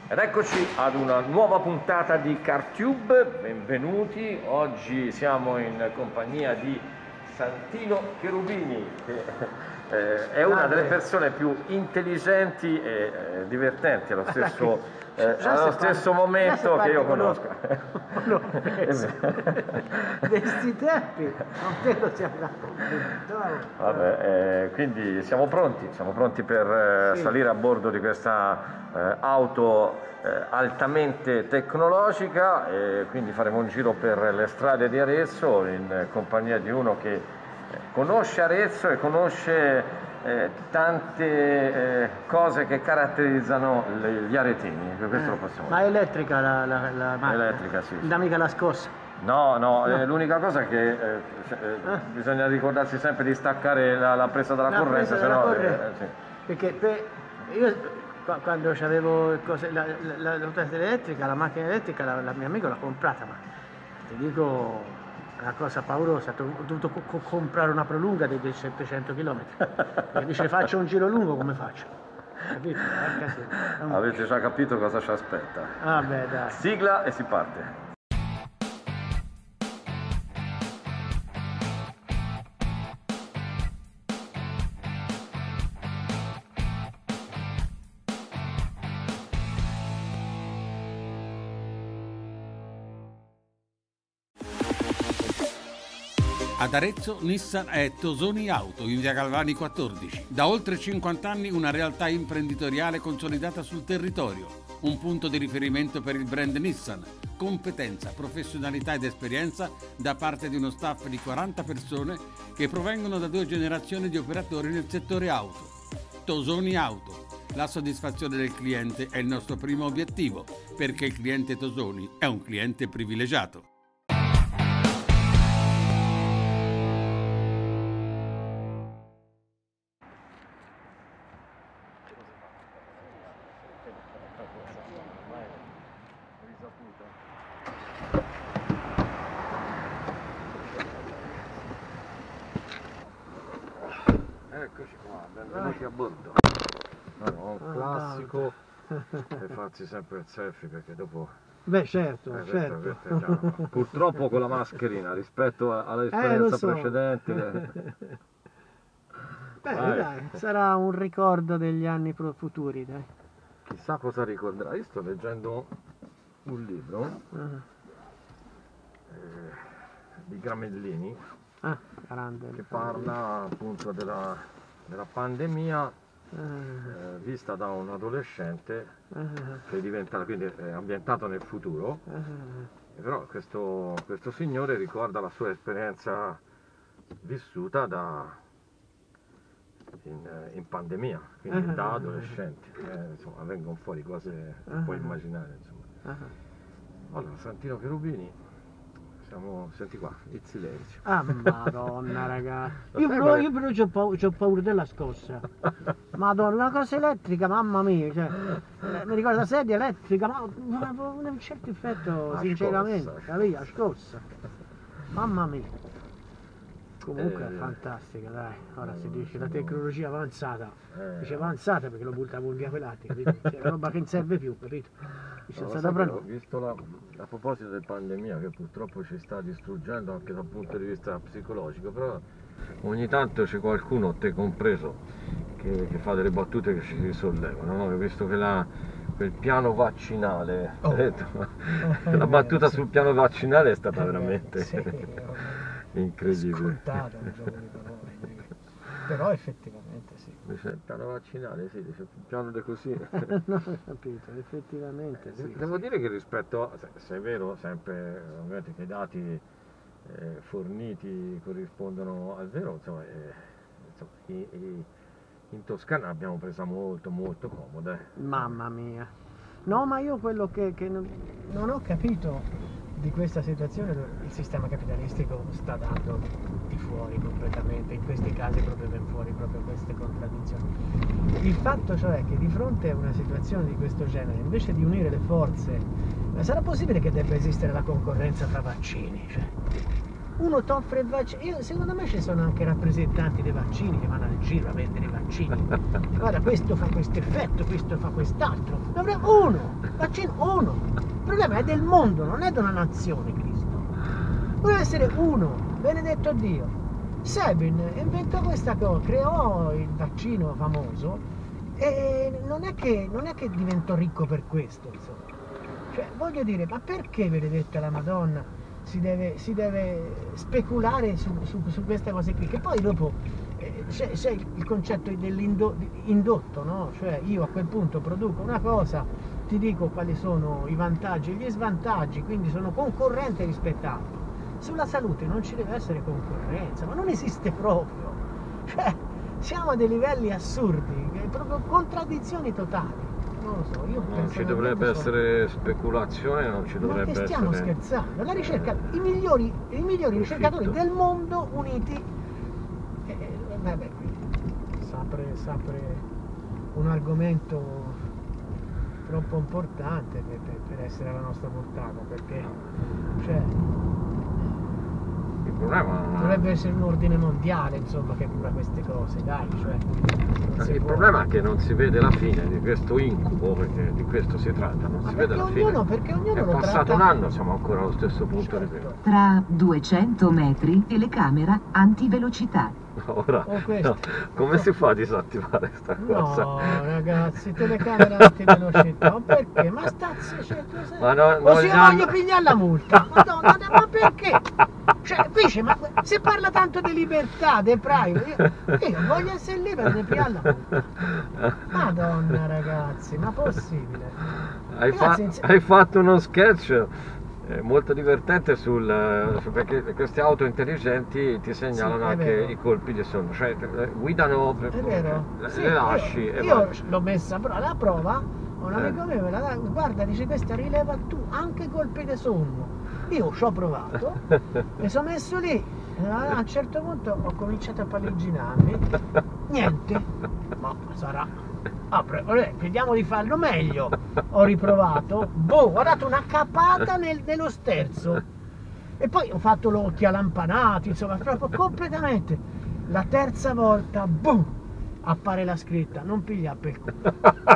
Ed eccoci ad una nuova puntata di CarTube, benvenuti. Oggi siamo in compagnia di Santino Cherubini, che è una delle persone più intelligenti e divertenti allo stesso momento che io conosco. Questi tempi non te lo siamo Vabbè, quindi siamo pronti per salire a bordo di questa auto altamente tecnologica, e quindi faremo un giro per le strade di Arezzo in compagnia di uno che conosce Arezzo e conosce tante cose che caratterizzano gli aretini, questo lo possiamo Ma dire. è elettrica la macchina? Elettrica, sì. Non mica la scossa? No, l'unica cosa è che bisogna ricordarsi sempre di staccare la presa della corrente, se no... Sì. Perché io quando avevo la ruota elettrica, la macchina elettrica, la mio amico l'ha comprata, ma ti dico una cosa paurosa, ho dovuto comprare una prolunga di 700 km. E dice faccio un giro lungo, come faccio? Capito? Avete già capito cosa ci aspetta? Vabbè, dai. Sigla e si parte. Ad Arezzo Nissan è Tosoni Auto in via Galvani 14. Da oltre 50 anni una realtà imprenditoriale consolidata sul territorio, un punto di riferimento per il brand Nissan, competenza, professionalità ed esperienza da parte di uno staff di 40 persone che provengono da 2 generazioni di operatori nel settore auto. Tosoni Auto. La soddisfazione del cliente è il nostro primo obiettivo, perché il cliente Tosoni è un cliente privilegiato. Eccoci qua, benvenuti a bordo. Un classico per farsi sempre il selfie, perché dopo... Beh, certo. Purtroppo con la mascherina rispetto all'esperienza precedente. Beh, dai, sarà un ricordo degli anni futuri, dai. Chissà cosa ricorderà. Io sto leggendo un libro di Gramellini che parla appunto della pandemia vista da un adolescente che diventa, quindi è ambientato nel futuro, però questo signore ricorda la sua esperienza vissuta in pandemia, quindi da adolescente, insomma vengono fuori cose che puoi immaginare, insomma. Allora, Santino Cherubini, senti qua, il silenzio. Ah, madonna, ragazzi. Io però c'ho paura della scossa. Madonna, la cosa elettrica, mamma mia, cioè, mi ricordo la sedia elettrica, ma un certo effetto, sinceramente, capito? La scossa. Mamma mia. Comunque è fantastica, dai. Ora si dice la tecnologia avanzata. Dice avanzata perché lo buttavo via quell'altro, capito? Cioè, è roba che non serve più, capito? Ho visto a proposito della pandemia, che purtroppo ci sta distruggendo anche dal punto di vista psicologico, però ogni tanto c'è qualcuno, te compreso, che fa delle battute che ci risollevano, no? Ho visto che quel piano vaccinale, la battuta sul piano vaccinale è stata veramente incredibile. Scontato, un gioco di parole. Però effettivamente sì. Dice il piano vaccinale, sì, dice il piano di così. Non ho capito, effettivamente sì. Devo dire che rispetto, se è vero sempre ovviamente che i dati forniti corrispondono al vero, insomma, in Toscana abbiamo presa molto comoda. Mamma mia. No, ma io quello che non ho capito di questa situazione, il sistema capitalistico sta dando tutti fuori completamente, in questi casi proprio ben fuori proprio queste contraddizioni. Il fatto cioè che di fronte a una situazione di questo genere, invece di unire le forze, sarà possibile che debba esistere la concorrenza tra vaccini? Cioè, uno ti offre il vaccino, secondo me ci sono anche rappresentanti dei vaccini che vanno al giro a vendere i vaccini. Guarda, questo fa questo effetto, questo fa quest'altro. Ne avremo uno! Vaccino uno. Il problema è del mondo, non è di una nazione, Cristo. Deve essere uno, benedetto Dio. Sabin inventò questa cosa, creò il vaccino famoso e non è che diventò ricco per questo, insomma. Cioè, voglio dire, ma perché, benedetta la Madonna, si deve speculare su queste cose qui? Che poi dopo c'è il concetto dell'indotto, no? Cioè io a quel punto produco una cosa, ti dico quali sono i vantaggi e gli svantaggi, quindi sono concorrente rispetto a altro. Sulla salute non ci deve essere concorrenza, ma non esiste proprio. Cioè, siamo a dei livelli assurdi, proprio contraddizioni totali. Non lo so, io non ci dovrebbe essere speculazione, non ci dovrebbe essere... Ma che stiamo scherzando? La ricerca, i migliori ricercatori del mondo uniti, vabbè, s'apre un argomento troppo importante per essere alla nostra portata, perché cioè, il problema... dovrebbe essere un ordine mondiale, insomma, che cura queste cose, dai, cioè, il problema è che non si vede la fine di questo incubo, perché di questo si tratta, non si vede la fine. Perché ognuno è lo passato tratta... un anno, siamo ancora allo stesso punto di prima. Tra 200 metri telecamera antivelocità. Ora, no, come si fa a disattivare sta cosa? No, ragazzi, telecamera antivelocità, ma perché? Ma stazzi, cioè, o se io voglio pigliare la multa, Madonna, ma perché? Cioè, dice, ma se parla tanto di libertà, di private, io voglio essere libero di pigliare la multa. Madonna, ragazzi, ma possibile? Hai fatto uno sketch molto divertente perché queste auto intelligenti ti segnalano anche i colpi di sonno, cioè guidano, è vero. le lasci. Io l'ho messa alla prova, un amico mio me la dà, guarda, dice, questa rileva tu anche colpi di sonno. Io ci ho provato, mi sono messo lì, a un certo punto ho cominciato a pallegginarmi, niente, ma sarà... vediamo di farlo meglio. Ho riprovato, boh, ho dato una capata nello sterzo e poi ho fatto l'occhio lampanati, insomma, proprio completamente. La terza volta, boom, appare la scritta: non piglia per il culo.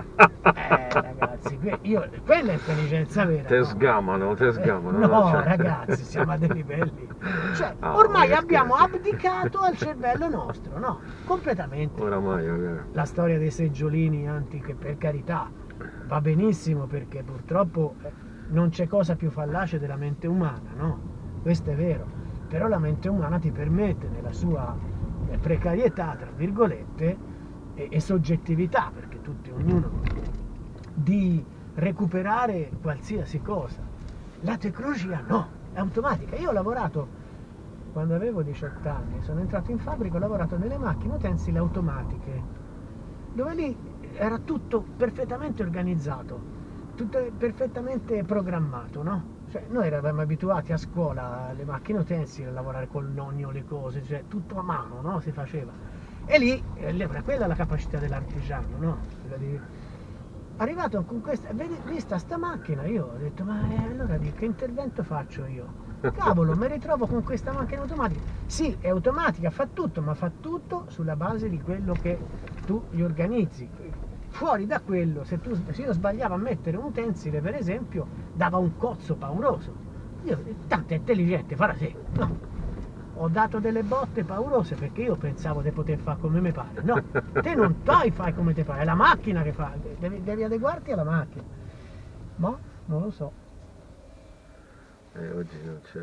Ragazzi, quella è intelligenza vera. Te sgamano. No, ragazzi, siamo a dei livelli. Cioè, ormai abbiamo abdicato al cervello nostro, no? Completamente. Oramai, la storia dei seggiolini antiche, per carità, va benissimo, perché purtroppo non c'è cosa più fallace della mente umana, no? Questo è vero. Però la mente umana ti permette, nella sua precarietà, tra virgolette, e soggettività, perché ognuno, di recuperare qualsiasi cosa. La tecnologia no, è automatica. Io ho lavorato, quando avevo 18 anni, sono entrato in fabbrica, ho lavorato nelle macchine utensili automatiche, dove lì era tutto perfettamente organizzato, tutto perfettamente programmato, no? Cioè, noi eravamo abituati a scuola alle macchine utensili, a lavorare col nonno, le cose, cioè tutto a mano, no? Si faceva. E lì, quella è la capacità dell'artigiano, no? Arrivato con questa, vista sta macchina, io ho detto, ma allora che intervento faccio io? Cavolo, mi ritrovo con questa macchina automatica. Sì, è automatica, fa tutto, ma fa tutto sulla base di quello che tu gli organizzi. Fuori da quello, se io sbagliavo a mettere un utensile, per esempio, dava un cozzo pauroso. Io, tanto è intelligente, farà sì. No. Ho dato delle botte paurose perché io pensavo di poter fare come mi pare. No, te non fai come ti pare, è la macchina che fa, devi adeguarti alla macchina. Ma non lo so. Oggi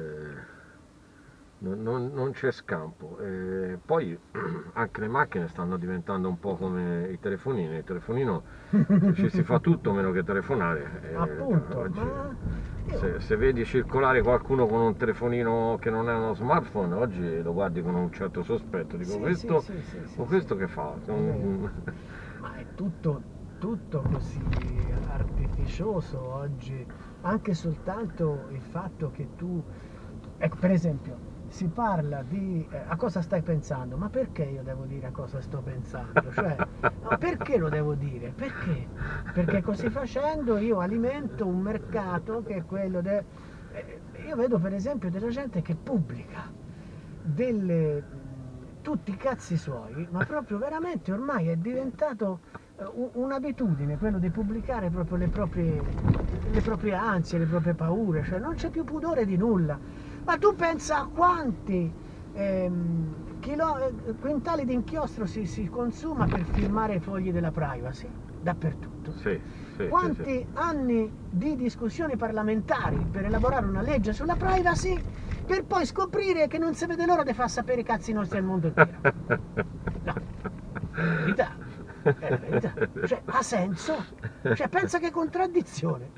non c'è scampo. Poi anche le macchine stanno diventando un po' come i telefonini. Il telefonino ci si fa tutto meno che telefonare. Appunto. Oggi, se vedi circolare qualcuno con un telefonino che non è uno smartphone, oggi lo guardi con un certo sospetto. Dico, questo che fa? Ma è tutto così artificioso oggi. Anche soltanto il fatto che tu, ecco, per esempio, si parla di a cosa stai pensando, ma perché io devo dire a cosa sto pensando? Cioè, no, perché lo devo dire? Perché? Perché così facendo io alimento un mercato che è quello io vedo per esempio della gente che pubblica tutti i cazzi suoi, ma proprio veramente ormai è diventato un'abitudine, quello di pubblicare proprio le proprie ansie, le proprie paure, cioè non c'è più pudore di nulla. Ma tu pensa a quanti quintali di inchiostro si consuma per firmare i fogli della privacy dappertutto. Quanti anni di discussioni parlamentari per elaborare una legge sulla privacy, per poi scoprire che non si vede l'ora di far sapere i cazzi nostri al mondo intero. No, è la verità. È la verità. Cioè, ha senso? Cioè, pensa che contraddizione.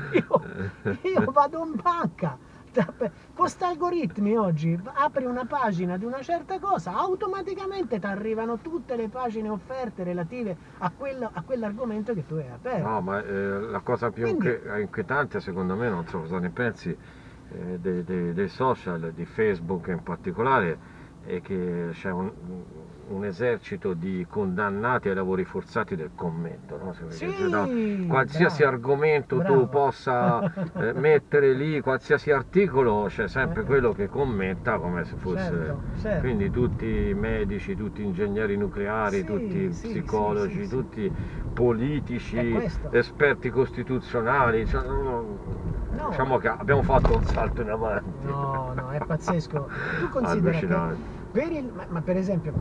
Io vado in banca, con questi algoritmi oggi, apri una pagina di una certa cosa, automaticamente ti arrivano tutte le pagine offerte relative a quell'argomento che tu hai aperto. No, ma la cosa più inquietante, secondo me, non so cosa ne pensi, dei social, di Facebook in particolare, è che c'è un esercito di condannati ai lavori forzati del commento, no? Qualsiasi argomento tu possa mettere lì, qualsiasi articolo, c'è sempre quello che commenta come se fosse, certo. Quindi tutti medici, tutti ingegneri nucleari, tutti psicologi, tutti politici, esperti costituzionali, cioè, diciamo che abbiamo fatto un salto in avanti. No, è pazzesco. Tu considera che per esempio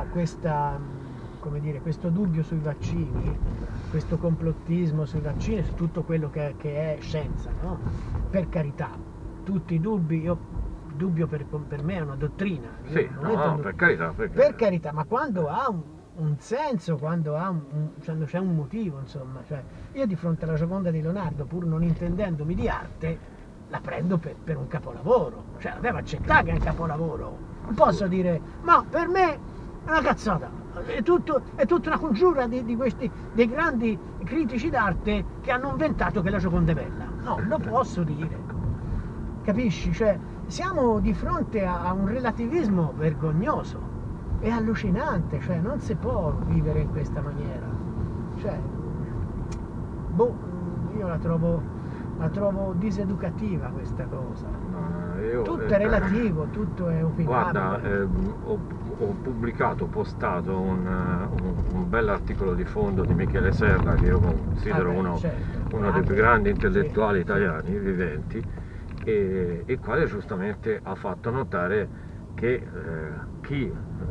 come dire, questo dubbio sui vaccini, questo complottismo sui vaccini, su tutto quello che è scienza, no? Per carità, tutti i dubbi, dubbio per me è una dottrina. Per carità. Per carità, ma quando ha un senso, quando c'è un motivo, insomma, cioè, io di fronte alla Gioconda di Leonardo, pur non intendendomi di arte, la prendo per un capolavoro, cioè la devo accettare che è un capolavoro. Non posso dire, ma per me è una cazzata, è tutta una congiura dei grandi critici d'arte che hanno inventato che la Gioconda è bella. No, lo posso dire, capisci? Cioè, siamo di fronte a un relativismo vergognoso, è allucinante, cioè non si può vivere in questa maniera, cioè, io la trovo diseducativa questa cosa. Tutto è relativo, tutto è opinabile. Guarda, ho postato un bell'articolo di fondo di Michele Serra, che io considero uno dei più grandi intellettuali italiani viventi, e il quale giustamente ha fatto notare che chi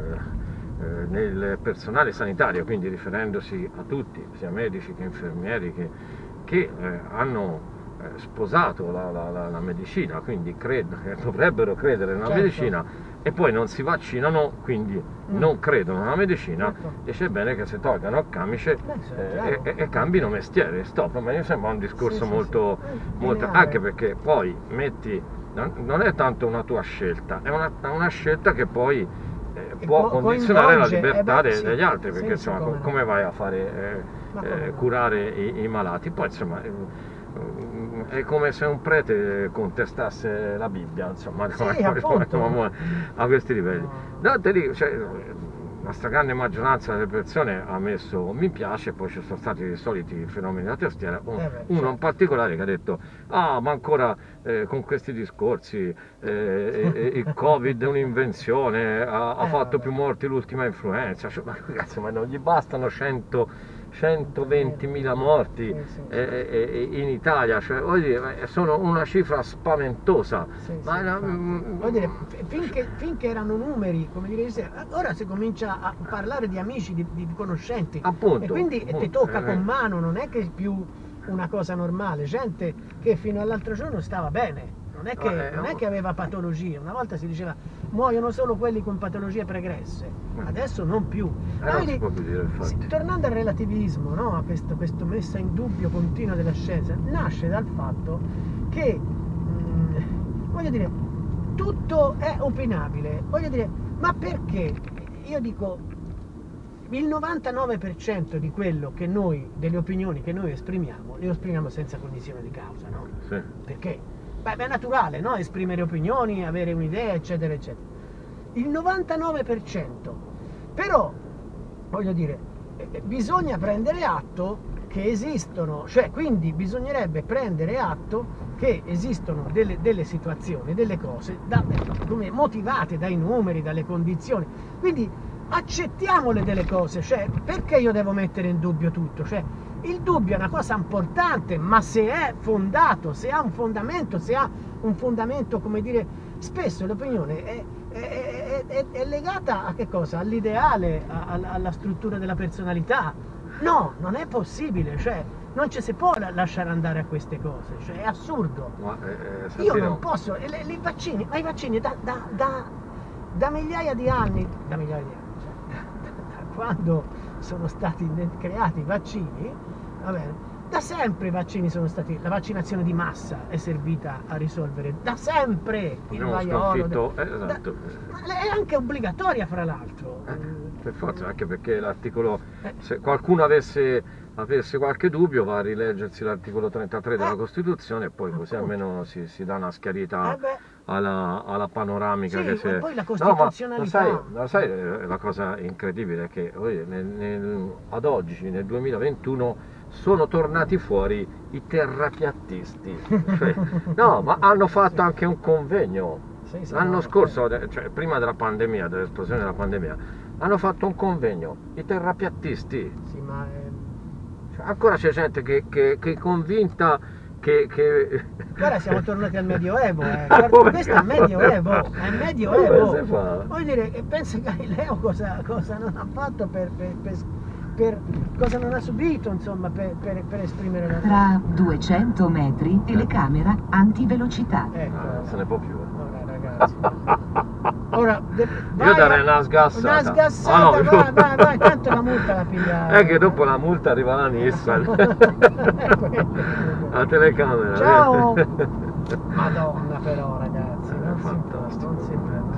nel personale sanitario, quindi riferendosi a tutti, sia medici che infermieri, che hanno sposato la medicina, quindi dovrebbero credere nella medicina, e poi non si vaccinano, quindi non credono nella medicina, dice bene che si tolgano il camice e cambino mestiere. Stop, ma mi sembra un discorso molto anche perché poi non è tanto una tua scelta, è una scelta che poi può condizionare la libertà degli altri, perché insomma come vai a fare curare i malati? Poi insomma è come se un prete contestasse la Bibbia, insomma, a questi livelli. No, te dico, cioè, la stragrande maggioranza delle persone ha messo mi piace, poi ci sono stati i soliti fenomeni da tastiera, uno in particolare che ha detto ma ancora con questi discorsi il Covid è un'invenzione, ha fatto più morti l'ultima influenza, cioè, ma ragazzi, ma non gli bastano 120.000 morti in Italia, cioè, voglio dire, sono una cifra spaventosa. Voglio dire, finché erano numeri, come dire, ora si comincia a parlare di amici, di conoscenti, appunto, e quindi ti tocca con mano, non è che è più una cosa normale, gente che fino all'altro giorno stava bene. Non è che aveva patologie, una volta si diceva muoiono solo quelli con patologie pregresse, adesso non più. Non si può più dire, infatti. Tornando al relativismo, no? A questo messa in dubbio continua della scienza, nasce dal fatto che, voglio dire, tutto è opinabile, voglio dire, ma perché? Io dico, il 99% di quello che delle opinioni che noi esprimiamo, le esprimiamo senza cognizione di causa, no? Sì. Perché? Beh, è naturale, no? Esprimere opinioni, avere un'idea, eccetera, eccetera. Il 99%. Però, voglio dire, bisogna prendere atto che esistono, cioè, quindi bisognerebbe prendere atto che esistono delle situazioni, delle cose, come motivate dai numeri, dalle condizioni. Quindi accettiamole delle cose, cioè perché io devo mettere in dubbio tutto? Cioè, il dubbio è una cosa importante, ma se è fondato, se ha un fondamento, come dire, spesso l'opinione è legata a che cosa? All'ideale, alla struttura della personalità. No, non è possibile, cioè non ci si può lasciare andare a queste cose, cioè è assurdo. Ma, Io non posso, i vaccini da migliaia di anni, cioè, da quando sono stati creati i vaccini, va bene, da sempre i vaccini sono stati, la vaccinazione di massa è servita a risolvere, da sempre il vaiolo, esatto. È anche obbligatoria fra l'altro. Per forza, anche perché l'articolo, se qualcuno avesse qualche dubbio va a rileggersi l'articolo 33 della Costituzione e poi così almeno si dà una schiarita alla panoramica sì, che si è. E poi la costituzionalità. No, ma sai, la cosa incredibile è che ad oggi, nel 2021, sono tornati fuori i terrapiattisti. Cioè, no, ma hanno fatto anche un convegno. L'anno scorso, cioè prima della pandemia, dell'esplosione della pandemia, hanno fatto un convegno, i terrapiattisti. Sì, ma cioè, ancora c'è gente che è convinta che... Ora siamo tornati al Medioevo, questo è il Medioevo, Come si fa? Vuoi dire, pensa Galileo cosa non ha fatto per cosa non ha subito, insomma, per esprimere la... Tra 200 metri telecamera antivelocità. Ecco. Se ne può più. Ora ragazzi. Ora, io darei una sgassata. Una sgassata, vai, tanto la multa la piglia. È che dopo la multa arriva la Nissan. La telecamera. Ciao! Madonna però ragazzi, non fantastico. si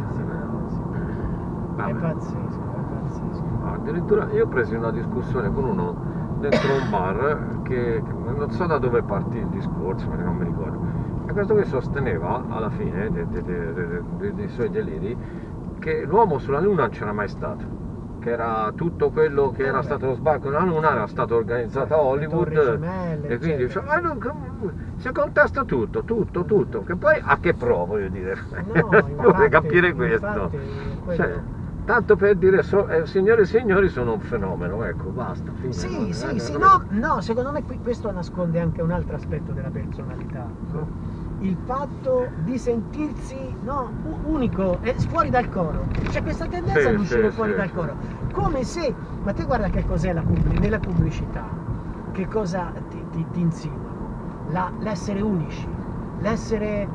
può. È pazzesco. Addirittura io ho preso una discussione con uno dentro un bar che non so da dove partì il discorso, perché non mi ricordo. E questo qui sosteneva alla fine dei suoi deliri che l'uomo sulla Luna non c'era mai stato, che era tutto quello che era stato lo sbarco nella Luna era stato organizzato a Hollywood e quindi si contesta tutto, che poi a che pro, voglio dire, vorrei capire questo. Cioè, tanto per dire, signore e signori, sono un fenomeno, ecco, basta. Fine, sì, no, secondo me questo nasconde anche un altro aspetto della personalità, no? Il fatto di sentirsi unico e fuori dal coro. C'è questa tendenza ad uscire fuori dal coro, come se, ma te guarda che cos'è nella pubblicità, che cosa ti insinuano? L'essere unici, l'essere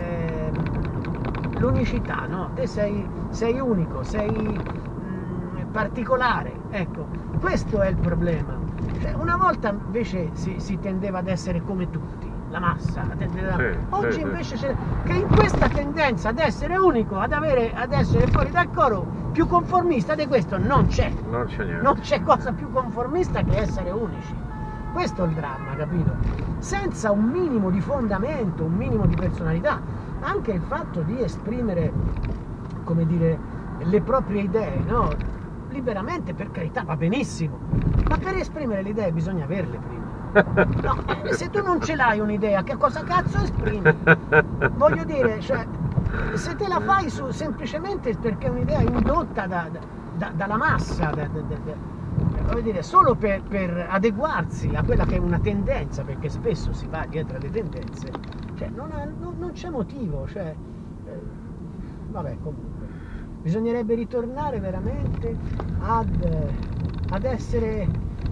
l'unicità, no? Te sei unico, sei particolare, ecco, questo è il problema. Cioè, una volta invece si tendeva ad essere come tutti, la massa, oggi invece c'è che in questa tendenza ad essere unico, ad essere fuori dal coro, più conformista di questo non c'è niente. Non c'è cosa più conformista che essere unici. Questo è il dramma, capito? Senza un minimo di fondamento, un minimo di personalità, anche il fatto di esprimere, come dire, le proprie idee, no? Liberamente, per carità, va benissimo, ma per esprimere le idee bisogna averle prima. No, se tu non ce l'hai un'idea, che cosa cazzo esprimi? Voglio dire, cioè, se te la fai semplicemente perché è un'idea indotta dalla massa, voglio dire, solo per adeguarsi a quella che è una tendenza, perché spesso si va dietro alle tendenze, cioè non c'è motivo, cioè, vabbè, comunque bisognerebbe ritornare veramente ad essere,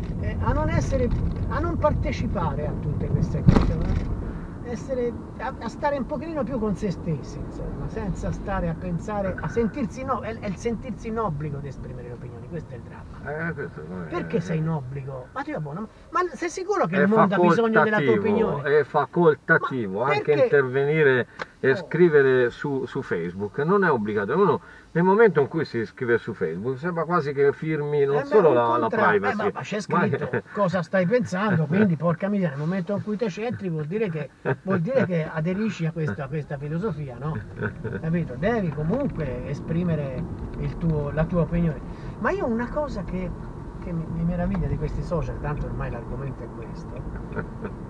a non partecipare a tutte queste cose, no? A stare un pochino più con se stessi, insomma, senza stare a pensare, a sentirsi è il sentirsi in obbligo di esprimere le opinioni, questo è il dramma. Perché sei in obbligo? Ma Dio buono, ma sei sicuro che il mondo ha bisogno della tua opinione? È facoltativo, anche intervenire e scrivere su Facebook, non è obbligatorio. Uno, nel momento in cui si scrive su Facebook sembra quasi che firmi non solo la privacy, ma c'è scritto cosa stai pensando, quindi porca miseria, nel momento in cui te c'entri vuol dire che aderisci a questa filosofia, no? Capito? Devi comunque esprimere la tua opinione. Ma io una cosa che mi meraviglia di questi social, tanto ormai l'argomento è questo,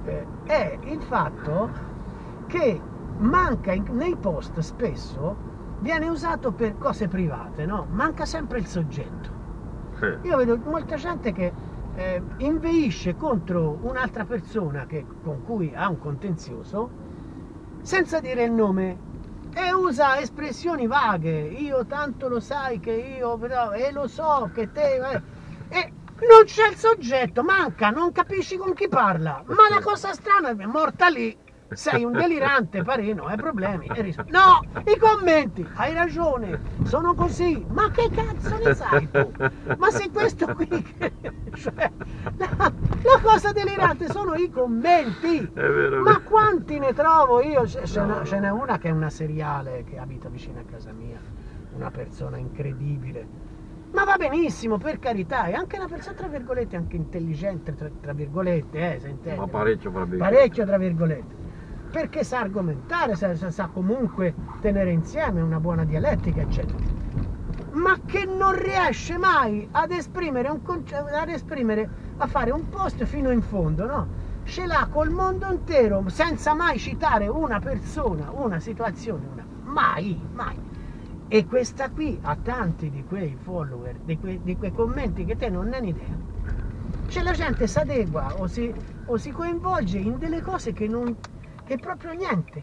è il fatto che manca nei post spesso viene usato per cose private, no? Manca sempre il soggetto. Io vedo molta gente che inveisce contro un'altra persona con cui ha un contenzioso senza dire il nome e usa espressioni vaghe. Io tanto lo sai che io e lo so che te e non c'è il soggetto, manca, non capisci con chi parla. Ma la cosa strana è morta lì. Sei un delirante, Parino, hai problemi. No, i commenti, hai ragione, sono così. Ma che cazzo ne sai tu? Ma se questo qui, cioè, la cosa delirante sono i commenti. Ma quanti ne trovo io? Ce n'è una che è una seriale che abita vicino a casa mia, una persona incredibile. Ma va benissimo, per carità, è anche una persona, tra virgolette, anche intelligente, tra virgolette, se intende. Ma parecchio, parecchio, tra virgolette. Perché sa argomentare, sa comunque tenere insieme una buona dialettica, eccetera. Ma che non riesce mai ad esprimere un concetto, a fare un post fino in fondo, no? Ce l'ha col mondo intero, senza mai citare una persona, una situazione, mai. E questa qui ha tanti di quei follower, di quei commenti che te non ne hai idea. Cioè la gente si adegua o si coinvolge in delle cose che proprio niente.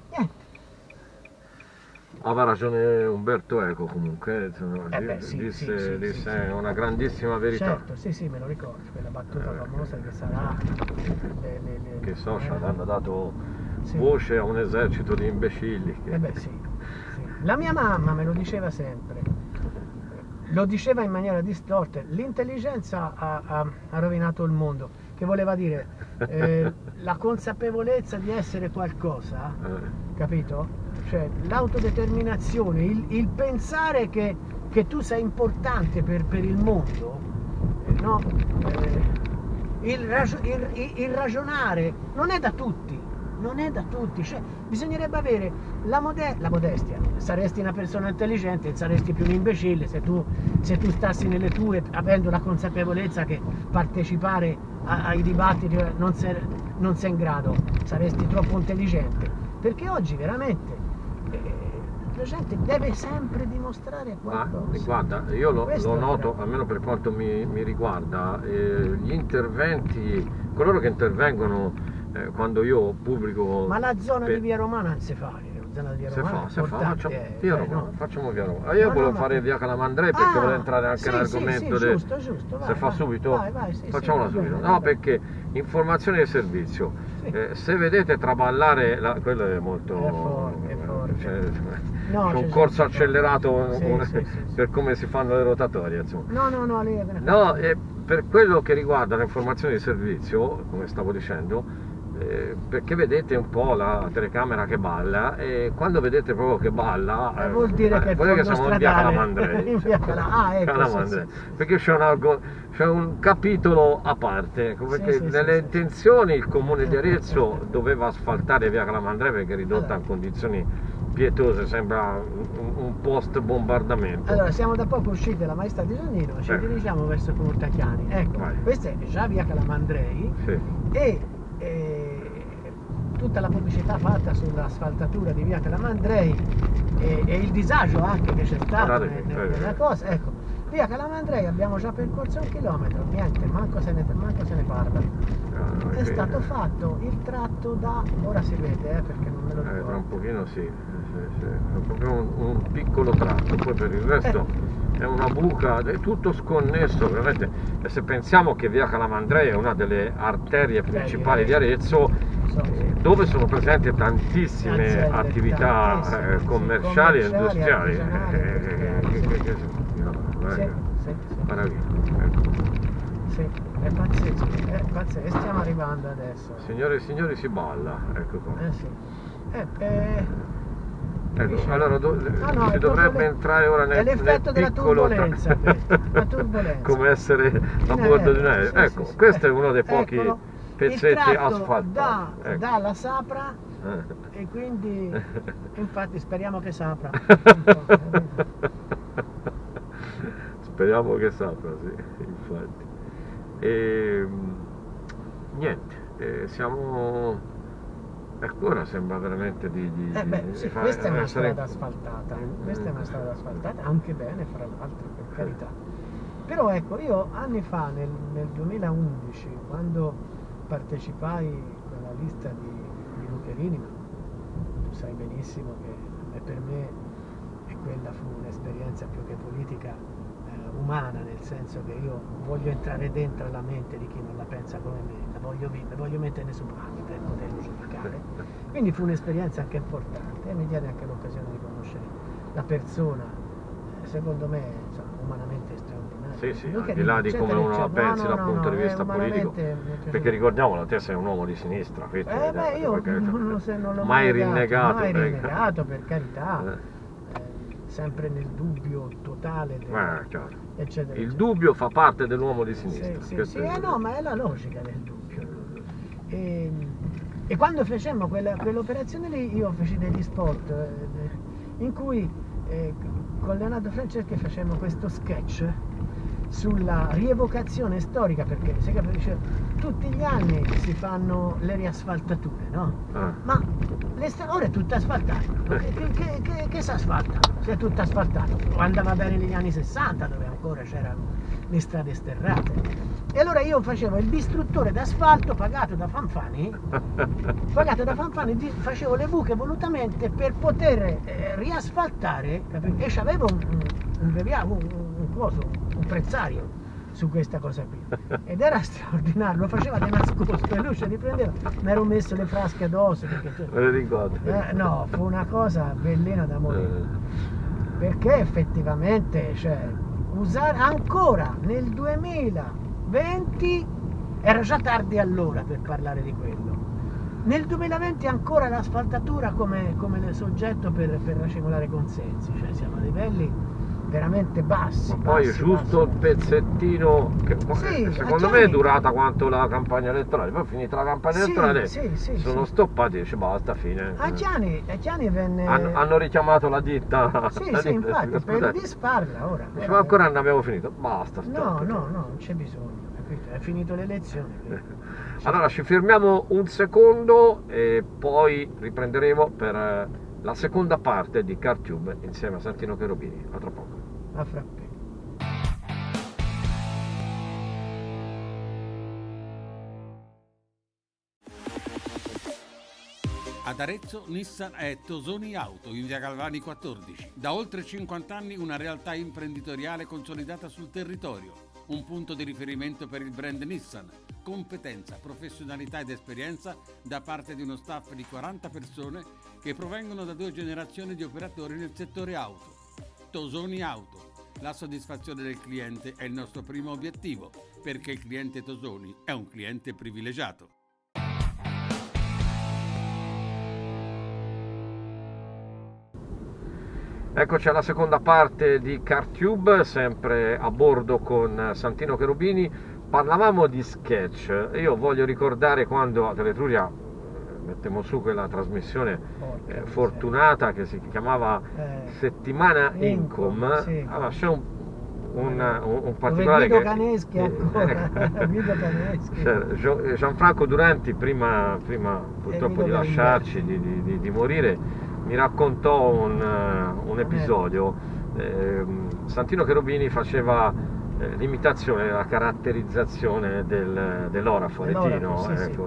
Aveva ragione Umberto Eco comunque, disse una grandissima verità. Certo, sì, me lo ricordo, quella battuta famosa che sarà... che i social hanno dato voce a un esercito di imbecilli. Sì. La mia mamma me lo diceva sempre, lo diceva in maniera distorta, l'intelligenza ha rovinato il mondo, che voleva dire la consapevolezza di essere qualcosa, capito? Cioè l'autodeterminazione, il pensare che tu sei importante per il mondo, no? Il ragionare non è da tutti. Cioè, bisognerebbe avere la modestia. Saresti una persona intelligente, saresti più un imbecille se tu stassi nelle tue, avendo la consapevolezza che partecipare ai dibattiti non sei in grado, saresti troppo intelligente. Perché oggi veramente la gente deve sempre dimostrare qualcosa. Guarda, io lo noto, almeno per quanto mi riguarda, gli interventi, coloro che intervengono quando io pubblico... Ma la zona di Via Romana non si fa, facciamo Via Romana. Io volevo fare Via Calamandrei perché volevo entrare anche nell'argomento giusto, se fa subito? Facciamola subito. No, perché informazione di servizio, se vedete traballare, quello è molto... È forte. C'è un corso accelerato per come si fanno le rotatorie, insomma. No, per quello che riguarda l'informazione di servizio, come stavo dicendo, perché vedete un po' la telecamera che balla e quando vedete proprio che balla vuol dire che siamo in Via Calamandrei, perché c'è un capitolo a parte, perché nelle intenzioni il comune di Arezzo doveva asfaltare Via Calamandrei perché è ridotta in condizioni pietose, sembra un post bombardamento. Allora, siamo da poco usciti dalla Maestà di Giannino, ci dirigiamo verso Curtachiani. Ecco, questa è già Via Calamandrei e tutta la pubblicità fatta sull'asfaltatura di Via Calamandrei e il disagio anche che c'è stato nella cosa. Ecco, Via Calamandrei abbiamo già percorso 1 chilometro, niente, manco se ne parla. È stato fatto il tratto da, ora si vede perché non me lo ricordo. Tra un pochino sì, è proprio un piccolo tratto, poi per il resto è una buca, è tutto sconnesso veramente. E se pensiamo che Via Calamandrei è una delle arterie principali di Arezzo, dove sono presenti tantissime attività commerciali e industriali. È pazzesco, e stiamo arrivando adesso. Signore e signori, si balla, ecco qua. Ecco, allora si dovrebbe entrare ora nel l'effetto della turbolenza, la turbolenza. Come essere a bordo di un aereo. Ecco, questo è uno dei pochi pezzetti asfaltati. Dalla Sapra e quindi infatti speriamo che Sapra. Speriamo che sappia, sì, infatti. E niente, siamo ora sembra veramente sì, questa è una strada asfaltata, questa è una strada asfaltata, anche bene fra l'altro, per carità. Però ecco, io anni fa, nel 2011, quando partecipai alla lista di Lucherini, tu sai benissimo che per me quella fu un'esperienza più che politica, umana, nel senso che io voglio entrare dentro la mente di chi non la pensa come me, la voglio mettere nei suoi panni per poterlo giudicare. Quindi fu un'esperienza anche importante e mi diede anche l'occasione di conoscere la persona, secondo me, insomma, umanamente straordinaria. Sì, sì, al di là di come uno la pensi dal punto di vista politico, perché ricordiamolo, te sei un uomo di sinistra, quindi, io non l'ho mai rinnegato, per carità. Sempre nel dubbio totale eccetera. Il dubbio fa parte dell'uomo di sinistra. Sì, no, ma è la logica del dubbio. E quando facemmo quell'operazione lì, io feci degli spot in cui con Leonardo Franceschi facemmo questo sketch sulla rievocazione storica, perché si capisce, tutti gli anni si fanno le riasfaltature, no? Ma ora è tutto asfaltato. Che si asfalta? Se è tutto asfaltato. Andava bene negli anni 60, dove ancora c'erano le strade sterrate. E allora io facevo il distruttore d'asfalto pagato da Fanfani, facevo le buche volutamente per poter riasfaltare, capito? E c'avevo un prezzario su questa cosa qui, ed era straordinario, lo faceva di nascosto e lui ce li prendeva, mi ero messo le frasche addosso perché me lo ricordo. No, fu una cosa bellina da morire, perché effettivamente, cioè, usare ancora nel 2020 era già tardi allora per parlare di quello. Nel 2020 ancora l'asfaltatura come soggetto per racimolare consensi, cioè siamo a livelli veramente bassi. Ma poi giusto il pezzettino che secondo me è durata quanto la campagna elettorale, poi finita la campagna elettorale sono stoppati e dice basta, fine. A Chiani venne... hanno richiamato la ditta. Infatti, per disfarla ora. Ma ancora non abbiamo finito, basta, stop. No, non c'è bisogno, capito? È finito le elezioni. Allora ci fermiamo un secondo e poi riprenderemo per la seconda parte di CarTube insieme a Santino Cherubini. A tra poco. A frappè. Ad Arezzo Nissan è Tosoni Auto in via Galvani 14. Da oltre 50 anni una realtà imprenditoriale consolidata sul territorio. Un punto di riferimento per il brand Nissan. Competenza, professionalità ed esperienza da parte di uno staff di 40 persone che provengono da 2 generazioni di operatori nel settore auto. Tosoni Auto. La soddisfazione del cliente è il nostro primo obiettivo, perché il cliente Tosoni è un cliente privilegiato. Eccoci alla seconda parte di CarTube, sempre a bordo con Santino Cherubini. Parlavamo di sketch. Io voglio ricordare quando a Teletruria mettemmo su quella trasmissione fortunata che si chiamava Settimana Income. Allora, c'è un particolare Guido Caneschi ancora. Guido Caneschi. Gianfranco Duranti, prima purtroppo di lasciarci, di morire, mi raccontò un episodio. Santino Cherubini faceva l'imitazione, la caratterizzazione dell'orafo aretino,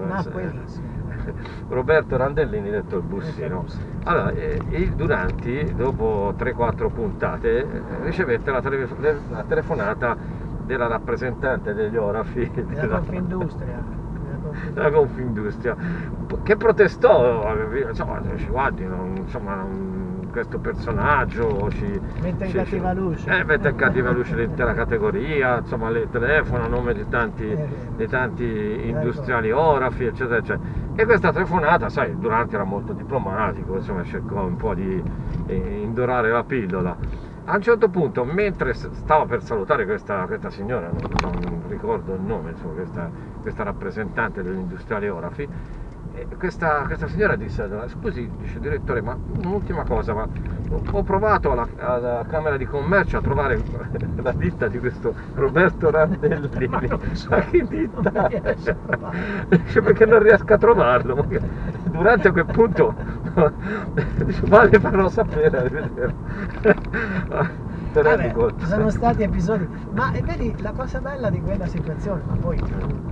Roberto Randellini, detto il Bussino. Allora, il Duranti, dopo 3-4 puntate, ricevette la telefonata della rappresentante degli orafi della Confindustria, che protestò, insomma, guardi, questo personaggio mette in cattiva luce l'intera categoria, insomma, le telefona a nome di tanti industriali orafi, eccetera, eccetera. E questa telefonata, sai, Duranti era molto diplomatico, insomma, cercò un po' di indorare la pillola. A un certo punto, mentre stava per salutare questa signora, non ricordo il nome, insomma, questa rappresentante degli industriali orafi, questa signora disse: scusi, dice, direttore, ma un'ultima cosa, ma ho provato alla Camera di Commercio a trovare la ditta di questo Roberto Randellini. Ma che ditta? Dice, perché non riesco a trovarlo. durante quel punto ma ne farò sapere, arrivederci. Te rendi Vabbè, conto? ci sono stati episodi, ma vedi la cosa bella di quella situazione, ma poi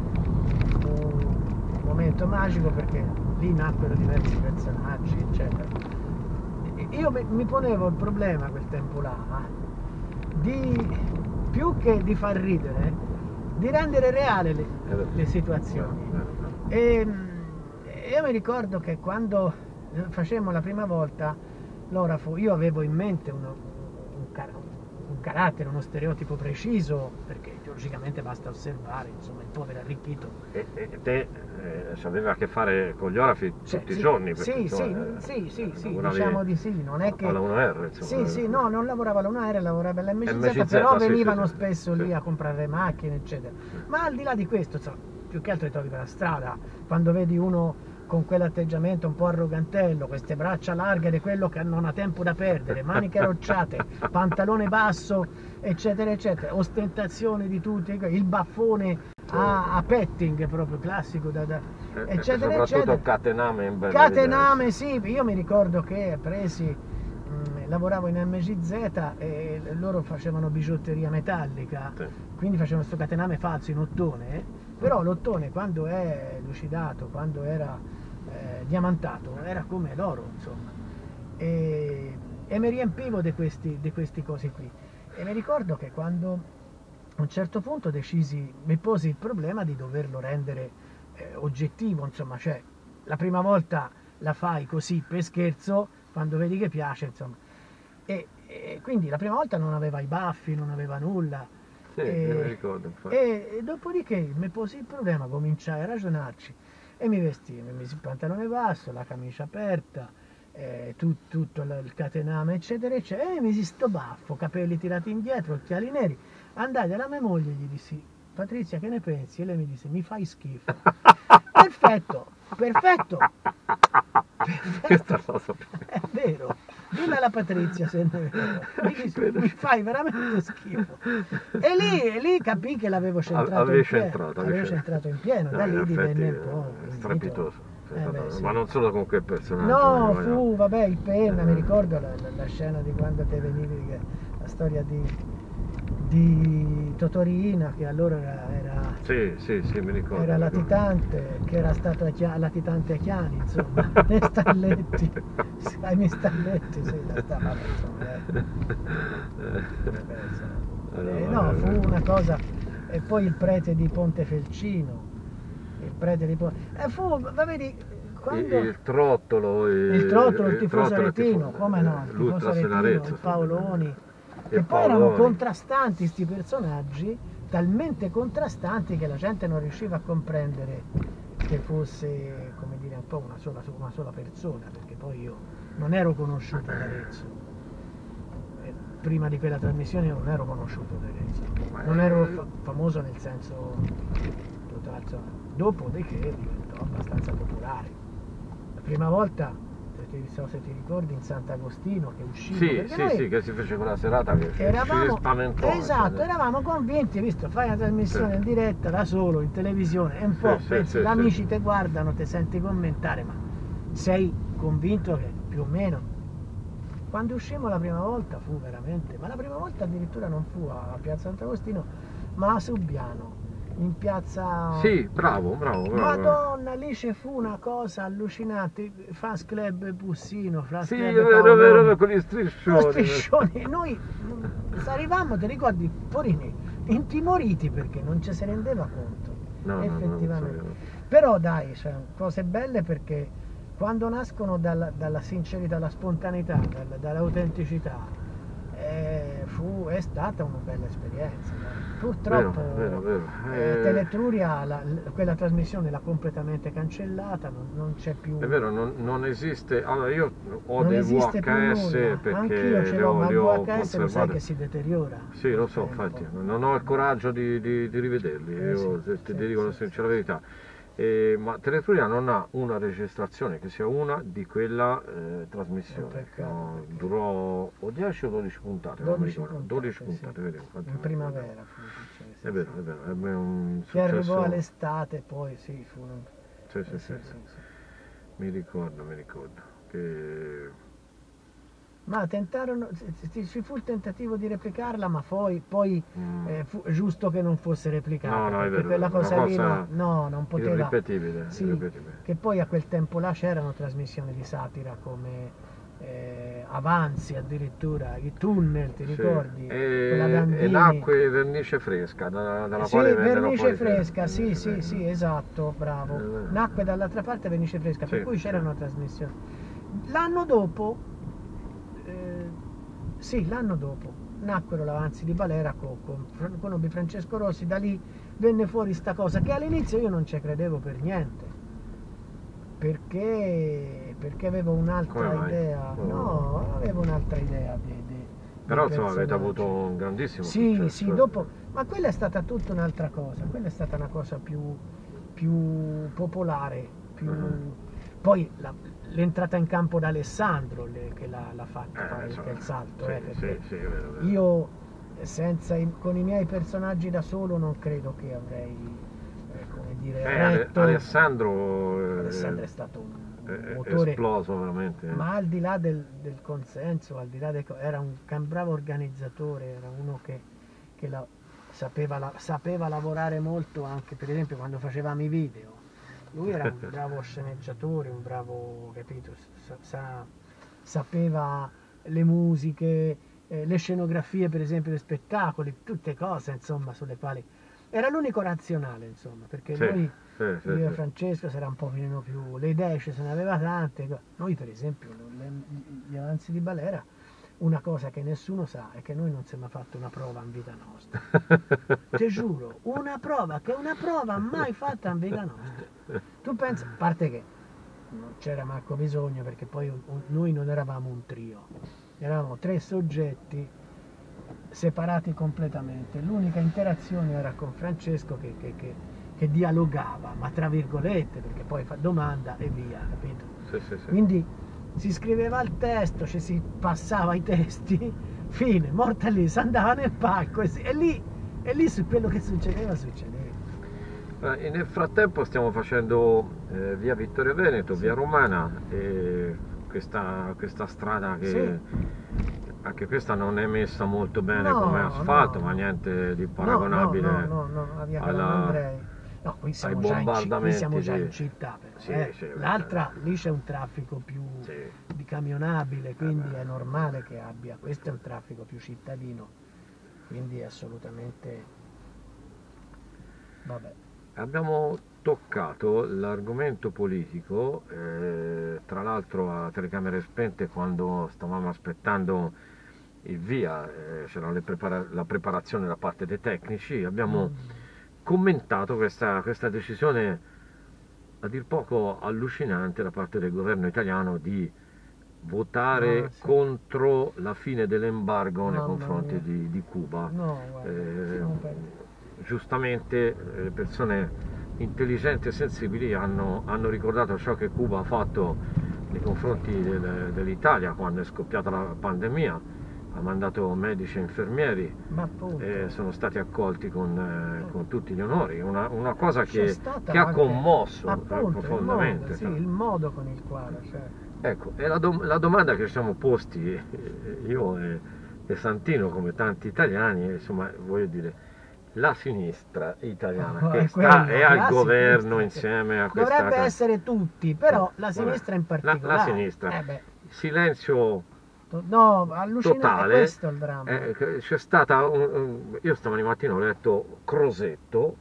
un momento magico perché lì nacquero diversi personaggi, eccetera. Io mi ponevo il problema quel tempo là di più che di far ridere, di rendere reale le situazioni. E io mi ricordo che quando facemmo la prima volta l'orafo, io avevo in mente un carattere, uno stereotipo preciso, perché logicamente basta osservare, insomma, il povero arricchito. E te aveva a che fare con gli orafi tutti i giorni? Sì, diciamo di sì, non è che... Alla 1R, insomma. Sì, no, non lavorava alla 1R, lavorava alla MGZ, però venivano spesso lì a comprare macchine, eccetera. Ma al di là di questo, insomma, più che altro li trovi per la strada, quando vedi uno con quell'atteggiamento un po' arrogantello, queste braccia larghe di quello che non ha tempo da perdere, maniche arrocciate, pantalone basso, eccetera, eccetera, ostentazione di tutti, il baffone a petting proprio classico, eccetera, soprattutto eccetera. catename in bella Catename, sì, io mi ricordo che lavoravo in MGZ e loro facevano bigiotteria metallica, quindi facevano questo catename falso in ottone, però l'ottone quando è lucidato, quando era diamantato, era come l'oro, insomma, e mi riempivo di questi cosi qui. E mi ricordo che quando a un certo punto mi posi il problema di doverlo rendere oggettivo, insomma, cioè la prima volta la fai così per scherzo, quando vedi che piace, insomma, e quindi la prima volta non aveva i baffi, non aveva nulla. Sì, mi ricordo, infatti. E dopodiché mi posi il problema, cominciai a ragionarci e mi vestii, mi misi il pantalone basso, la camicia aperta, tutto il catename, eccetera, eccetera, e mi misi sto baffo, capelli tirati indietro, occhiali neri. Andai dalla mia moglie e gli dissi: Patrizia, che ne pensi? E lei mi disse: mi fai schifo. Perfetto, perfetto. È vero, dillo alla Patrizia se ne è vero. Mi fai veramente schifo. E lì capì che l'avevo centrato in pieno, da lì divenne un po' strepitoso. Sì. Ma non solo con quel personaggio. No, vabbè, il penna, mi ricordo la scena di quando te venivi, la storia di Totorina, che allora era mi ricordo. Era latitante, che era stato latitante a Chiani, insomma, nei stalletti, ai miei stalletti, sì, la stava, no, fu una cosa, e poi il prete di Pontefelcino, vedi, quando... il trottolo, il tifoso aretino, come no, il tifoso aretino, il Paoloni, che poi erano contrastanti sti personaggi, talmente contrastanti che la gente non riusciva a comprendere che fosse, come dire, un po' una sola persona, perché poi io non ero conosciuto ad Arezzo, prima di quella trasmissione io non ero conosciuto ad Arezzo, non ero famoso nel senso totale, insomma, dopodiché diventò abbastanza popolare. La prima volta, se ti ricordi, in Sant'Agostino che uscivo, sì, che si fece quella serata che eravamo spaventò, esatto, eravamo convinti, visto, fai una trasmissione in diretta da solo in televisione e un po' pensi, gli amici ti guardano, ti senti commentare, ma sei convinto che più o meno. Quando uscimmo la prima volta fu veramente, ma la prima volta addirittura non fu a Piazza Sant'Agostino, ma a Subiano, in piazza... Sì, bravo. Madonna, lì ci fu una cosa allucinante, Fans Club Bussino, Sì, è vero, con gli striscioni. Noi arrivammo, ti ricordi, porini, intimoriti perché non ci si rendeva conto, effettivamente. Però dai, cioè, cose belle perché quando nascono dalla sincerità, dalla spontaneità, dall'autenticità, è stata una bella esperienza. Purtroppo vero. Teletruria quella trasmissione l'ha completamente cancellata, non c'è più. È vero, non esiste. Allora io ho non dei esiste VHS perché anch'io ce l'ho, ma il ho VHS lo sai che si deteriora. Sì, lo so, infatti, non ho il coraggio di rivederli, io ti dico la sincera verità. Ma Teletruria non ha una registrazione che sia una di quella trasmissione. Durò o 10 o 12 puntate, non mi ricordo. 12 puntate, vedi, in primavera fu successo. È vero, è un che successo. arrivò all'estate, poi sì, fu Sì. Mi ricordo che... Ma tentarono, ci fu il tentativo di replicarla, ma poi fu giusto che non fosse replicata, No, è perché vero, quella una cosa lì cosa non poteva. irripetibile, Sì, irripetibile. che poi a quel tempo là c'erano trasmissioni di satira come Avanzi, addirittura, i Tunnel, ti ricordi? Quella E Dandini. nacque Vernice Fresca, dalla Sì, quale vennero Vernice fuori Fresca, sì, Vernice sì, Fresca. sì, esatto, bravo. Nacque dall'altra parte Vernice Fresca, per Sì, cui sì. c'erano trasmissioni. L'anno dopo, sì, l'anno dopo, nacquero l'Avanzi di Valera, conobbi Francesco Rossi, da lì venne fuori sta cosa, che all'inizio io non ci credevo per niente, perché avevo un'altra Come mai? idea, no, avevo un'altra idea Però dei insomma avete personaggi. avuto un grandissimo Sì, successo. sì, dopo, ma quella è stata tutta un'altra cosa, quella è stata una cosa più popolare, poi l'entrata in campo d'Alessandro che l'ha fatta parecchio il salto, sì, perché sì, è vero, è vero. io con i miei personaggi da solo non credo che avrei, come dire, retto. Alessandro Alessandro è stato un è motore, esploso veramente. ma al di là del consenso, al di là era un bravo organizzatore, era uno che sapeva lavorare molto, anche per esempio quando facevamo i video. Lui era un bravo sceneggiatore, un bravo, capito, sapeva le musiche, le scenografie per esempio dei spettacoli, tutte cose insomma sulle quali era l'unico razionale, insomma, perché Sì, noi, sì, io e sì. Francesco, sarà un po' più, le idee ce ne aveva tante. Noi per esempio gli Avanzi di Valera, una cosa che nessuno sa è che noi non siamo fatto una prova in vita nostra. Ti giuro, una prova mai fatta in vita nostra. Tu pensi, a parte che non c'era manco bisogno, perché poi noi non eravamo un trio, eravamo 3 soggetti separati completamente. L'unica interazione era con Francesco che dialogava, ma tra virgolette, perché poi fa domanda e via, capito? Sì, sì, sì. Quindi si scriveva il testo, ci si passava i testi, fine, morta lì, si andava nel palco e lì su quello che succedeva. Nel frattempo stiamo facendo via Vittorio Veneto, Sì. via Romana, e questa strada che Sì. anche questa non è messa molto bene No, come asfalto, no. ma niente di paragonabile No, la via alla- Calamandrei. No, qui siamo, ai già in, qui bombardamenti siamo già di- in città, però, Sì, sì, l'altra lì c'è un traffico più Sì. di camionabile, quindi beh. è normale che abbia, questo è un traffico più cittadino, quindi è assolutamente, vabbè. Abbiamo toccato l'argomento politico, tra l'altro a telecamere spente quando stavamo aspettando il via, c'era la preparazione da parte dei tecnici, abbiamo commentato questa decisione a dir poco allucinante da parte del governo italiano di votare Sì. contro la fine dell'embargo nei Mamma confronti mia. di Cuba. No, guarda, lasciamo perdere. Giustamente le persone intelligenti e sensibili hanno ricordato ciò che Cuba ha fatto nei confronti dell'Italia quando è scoppiata la pandemia, ha mandato medici e infermieri Ma appunto, e sono stati accolti con tutti gli onori, una cosa c'è che stata ha anche, commosso appunto, profondamente. il modo con il quale, cioè, Ecco, e la domanda che ci siamo posti io e Santino, come tanti italiani, insomma, voglio dire, la sinistra italiana che è al governo insieme a questa... dovrebbe essere tutti, però la sinistra in particolare. La sinistra, silenzio no, allucinante, totale. È questo il dramma. C'è stata io stamani mattina ho letto Crosetto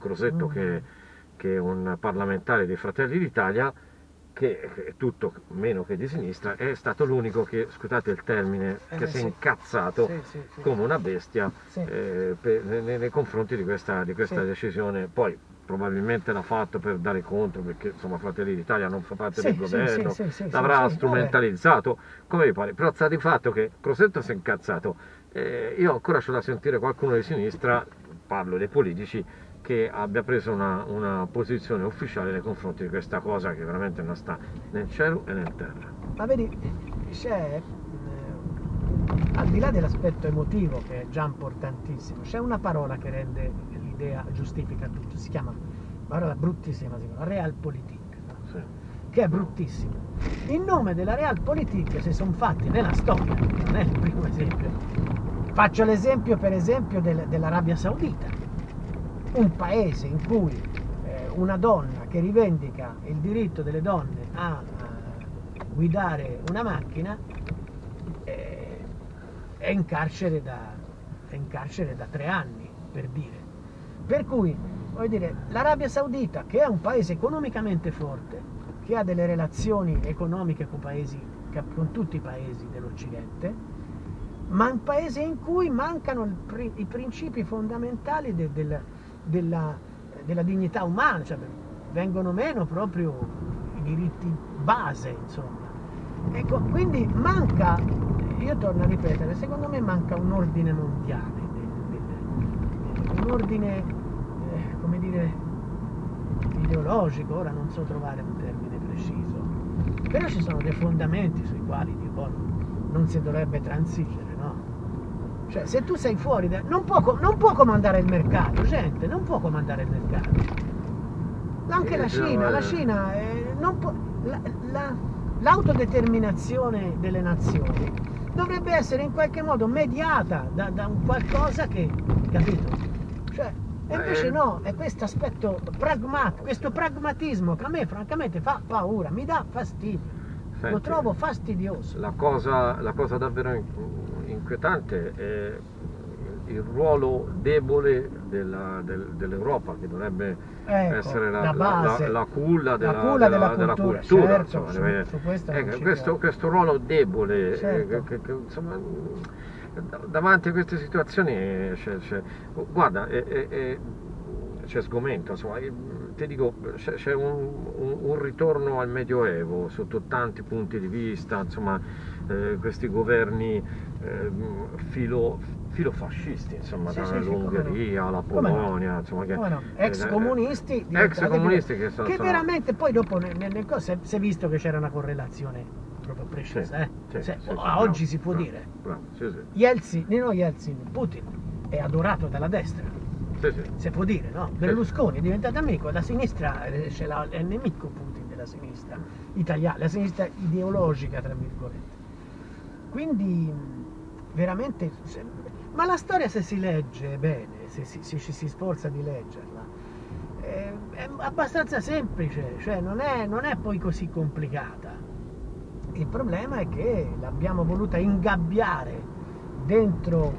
che è un parlamentare dei Fratelli d'Italia, che è tutto meno che di sinistra, è stato l'unico che, scusate il termine, che si è sì. incazzato Sì. come una bestia Sì. nei confronti di questa Sì. decisione. Poi probabilmente l'ha fatto per dare contro, perché insomma Fratelli d'Italia non fa parte Sì, del governo, sì, l'avrà sì, strumentalizzato come vi pare, però sta di fatto che Crosetto si è incazzato. Io ancora c'ho da sentire qualcuno di sinistra, parlo dei politici, che abbia preso una posizione ufficiale nei confronti di questa cosa che veramente non sta nel cielo e nel terra. Ma vedi, c'è, al di là dell'aspetto emotivo, che è già importantissimo, c'è una parola che rende l'idea, giustifica tutto, si chiama, parola bruttissima, si chiama realpolitik. Sì. che è bruttissimo. In nome della realpolitik si sono fatti nella storia, non è il primo esempio. Faccio l'esempio per esempio dell'Arabia Saudita, un paese in cui una donna che rivendica il diritto delle donne a guidare una macchina è in carcere da 3 anni, per dire. Per cui, voglio dire, l'Arabia Saudita, che è un paese economicamente forte, che ha delle relazioni economiche con tutti i paesi dell'Occidente, ma un paese in cui mancano i principi fondamentali della dignità umana, cioè vengono meno proprio i diritti base, insomma. Ecco, quindi manca, io torno a ripetere, secondo me manca un ordine mondiale, un ordine, come dire, ideologico, ora non so trovare un termine preciso, però ci sono dei fondamenti sui quali non si dovrebbe transigere, no? Cioè, se tu sei fuori, non può comandare il mercato, gente, non può comandare il mercato. Anche la Cina non può, l'autodeterminazione delle nazioni dovrebbe essere in qualche modo mediata da un qualcosa che, capito? Cioè, e invece no, è questo aspetto pragmatico, questo pragmatismo che a me francamente fa paura, mi dà fastidio. Senti, lo trovo fastidioso. La cosa davvero inquietante è il ruolo debole dell'Europa, che dovrebbe essere la culla della cultura. Certo, insomma, su questo ruolo debole, certo. che, insomma, davanti a queste situazioni guarda, c'è sgomento, insomma. Ti dico, c'è un ritorno al Medioevo sotto tanti punti di vista, insomma, questi governi filofascisti, insomma, dall'Ungheria alla Polonia, insomma, ex comunisti che veramente poi dopo nel si è visto che c'era una correlazione proprio precisa, oggi si può dire. Putin è adorato dalla destra. Si può dire, no? Berlusconi è diventato amico, la sinistra è il nemico Putin della sinistra italiana, la sinistra ideologica, tra virgolette. Quindi veramente, ma la storia, se si legge bene, se si sforza di leggerla, è abbastanza semplice, cioè non è poi così complicata. Il problema è che l'abbiamo voluta ingabbiare dentro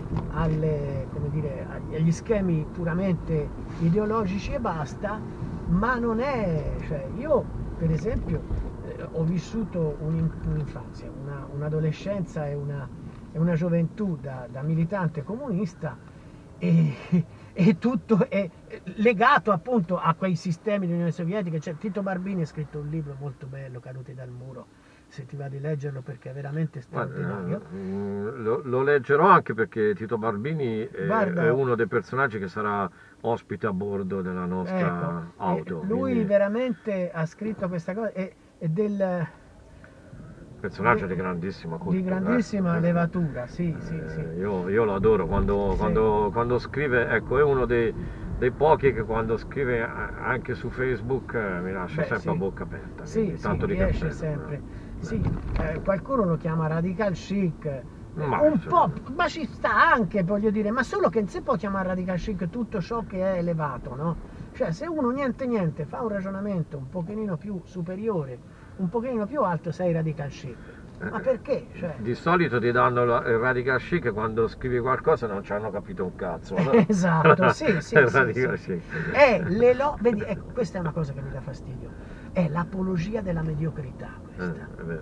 agli schemi puramente ideologici e basta, ma non è, cioè, io per esempio ho vissuto un'infanzia, un'adolescenza e una gioventù da militante comunista, e tutto è legato appunto a quei sistemi dell'Unione Sovietica. Cioè, Tito Barbini ha scritto un libro molto bello, Caduti dal muro, se ti va di leggerlo, perché è veramente straordinario. Lo leggerò, anche perché Tito Barbini è uno dei personaggi che sarà ospite a bordo della nostra auto. Lui quindi veramente ha scritto questa cosa, è del personaggio di grandissima cultura, di grandissima levatura, sì. Io lo adoro quando scrive, ecco, è uno dei pochi che quando scrive anche su Facebook mi lascia sempre a bocca aperta, tanto di riesce sempre. Qualcuno lo chiama radical chic, ma ci sta anche, voglio dire, ma solo che non si può chiamare radical chic tutto ciò che è elevato, no? Cioè, se uno niente fa un ragionamento un pochino più superiore, un pochino più alto, sei radical chic. Ma perché? Cioè, di solito ti danno il radical chic quando scrivi qualcosa e non ci hanno capito un cazzo, no? Esatto, sì. Chic. Vedi, ecco, questa è una cosa che mi dà fastidio, è l'apologia della mediocrità, questa. È vero.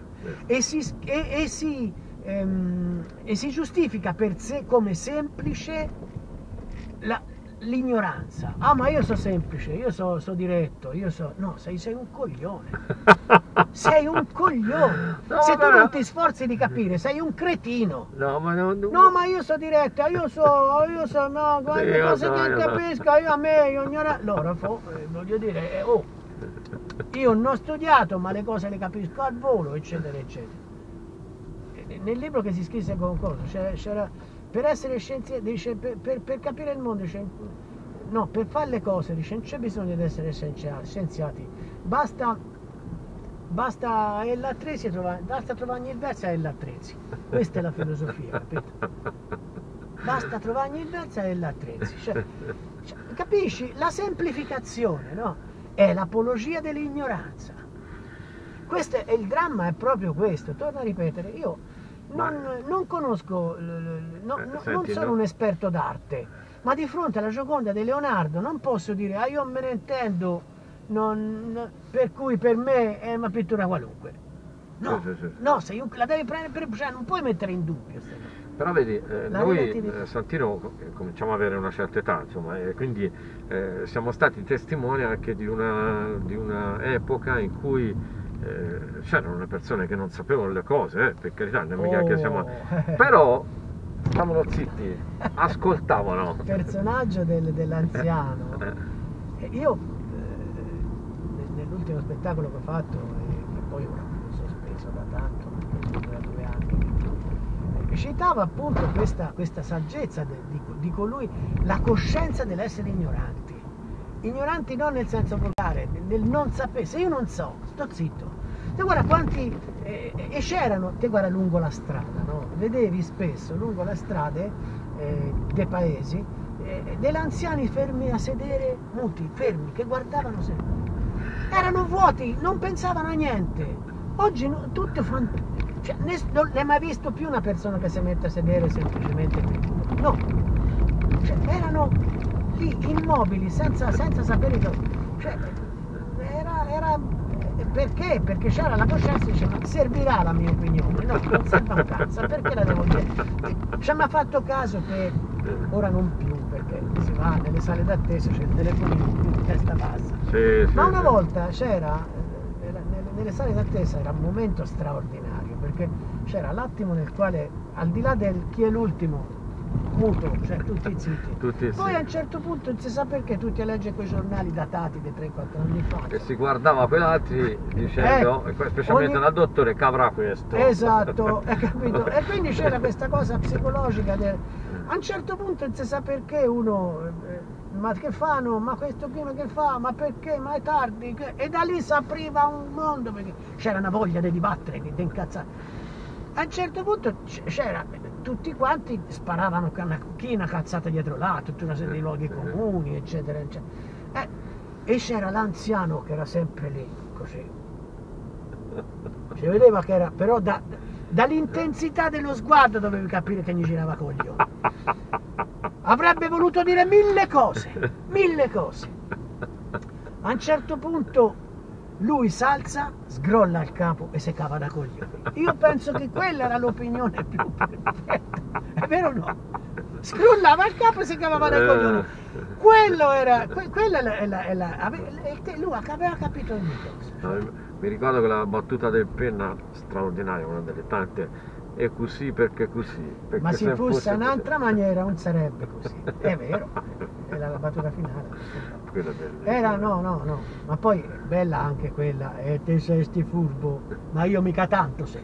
E si giustifica per sé come semplice l'ignoranza. Ah, ma io so semplice, io so diretto, no, sei un coglione. Sei un coglione. No, se tu non ti sforzi di capire, sei un cretino. No, ma io so diretta, io so, no, guarda, cose che non capisco, io ignorante. Voglio dire, io non ho studiato, ma le cose le capisco al volo, eccetera. Nel libro che si scrisse con cosa c'era, per essere scienziati, dice, per capire il mondo, dice, no, per fare le cose, dice, non c'è bisogno di essere scienziati, basta basta basta trovare ogni verso e l'attrezzi. Questa è la filosofia, capito? Basta trovare ogni verso e l'attrezzi. Cioè, capisci? La semplificazione, no? È l'apologia dell'ignoranza. Questo è il dramma, è proprio questo. Torno a ripetere, io non conosco, non sono un esperto d'arte, ma di fronte alla Gioconda di Leonardo non posso dire, io me ne intendo, per cui per me è una pittura qualunque. No, no, se la devi prendere cioè non puoi mettere in dubbio. Però vedi, noi Santino cominciamo ad avere una certa età, insomma, e quindi siamo stati testimoni anche di una epoca in cui c'erano le persone che non sapevano le cose, per carità, non mica che siamo... però stavano zitti, ascoltavano. Il personaggio dell'anziano. Io nell'ultimo spettacolo che ho fatto, che poi ora ho sospeso da tanto, perché da 2 anni, citava appunto questa saggezza di colui, la coscienza dell'essere ignoranti. Ignoranti non nel senso volgare, nel non sapere. Se io non so, sto zitto. Te guarda quanti e c'erano, te guarda lungo la strada, no? Vedevi spesso lungo le strade dei paesi degli anziani fermi a sedere, muti, fermi, che guardavano sempre. Erano vuoti, non pensavano a niente. Oggi tutti fanno, cioè, non hai mai visto più una persona che si mette a sedere semplicemente? No, cioè, erano lì immobili senza sapere cosa. Cioè, era perché? Perché c'era la coscienza e diceva, servirà la mia opinione? No, non serve un cazzo, perché la devo dire? Ci ha mai fatto caso che ora non più, perché si va nelle sale d'attesa, c'è il telefonino, testa bassa. Ma una volta c'era, nelle sale d'attesa era un momento straordinario, perché c'era l'attimo nel quale, al di là del chi è l'ultimo, muto, cioè tutti zitti. Poi a un certo punto non si sa perché tutti a leggere quei giornali datati di 3-4 anni fa. E si guardava quell'altri dicendo, specialmente dal dottore, che avrà questo. Esatto, hai capito? E quindi c'era questa cosa psicologica a un certo punto non si sa perché uno, ma che fanno? Ma questo qui che fa? Ma perché? Ma è tardi? E da lì si apriva un mondo, perché c'era una voglia di dibattere, di incazzare. A un certo punto c'era, tutti quanti sparavano chi una cazzata dietro l'altro, tutta una serie di luoghi comuni, eccetera, eccetera. E c'era l'anziano che era sempre lì, così. Si vedeva che era, però dall'intensità dello sguardo dovevi capire che gli girava coglione. Avrebbe voluto dire 1000 cose, 1000 cose. A un certo punto lui s'alza, sgrolla il capo e si cava da coglioni. Io penso che quella era l'opinione più perfetta, è vero o no? Scrollava il capo e si cavava da coglioni. Quello era, quella lui aveva capito ogni cosa. Mi ricordo che la battuta del Penna, straordinaria, una delle tante, è così perché così. Perché ma se fosse un'altra maniera non sarebbe così. È vero, era la battuta finale. Era no, ma poi bella anche quella, e te sei sti furbo, ma io mica tanto sei.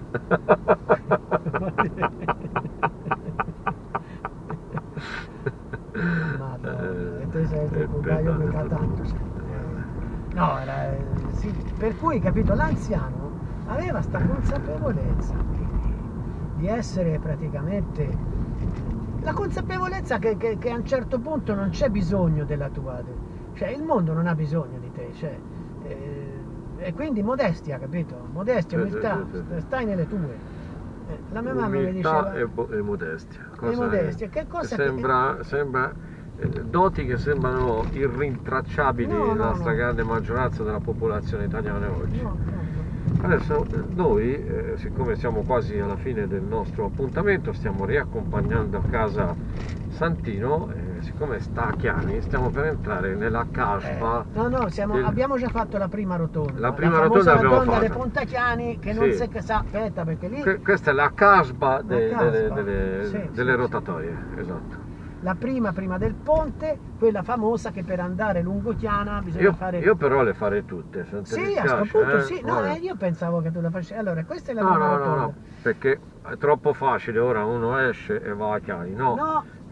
Madonna, e te sei sti furbo, ma io mica tanto sei. No, sì, per cui, capito, l'anziano aveva sta consapevolezza di essere praticamente, la consapevolezza che a un certo punto non c'è bisogno della tua, cioè il mondo non ha bisogno di te, cioè, e quindi modestia, capito? Modestia, umiltà, stai nelle tue. La mia mamma mi diceva e modestia. E modestia, che cosa sembra doti che sembrano irrintracciabili nella stragrande maggioranza della popolazione italiana oggi. Adesso noi, siccome siamo quasi alla fine del nostro appuntamento, stiamo riaccompagnando a casa Santino, siccome sta a Chiani, stiamo per entrare nella casba. Abbiamo già fatto la prima rotonda. La prima rotonda l'abbiamo fatta. Di Ponta Chiani, che non si sa, aspetta, perché lì... Questa è la casba delle rotatorie, esatto. La prima del ponte, quella famosa che per andare lungo Chiana bisogna fare... Io però le farei tutte, se non ti dispiace, a questo punto sì, io pensavo che tu la facessi. Allora, questa è la prima rotonda. No, perché è troppo facile, ora uno esce e va a Chiani, no.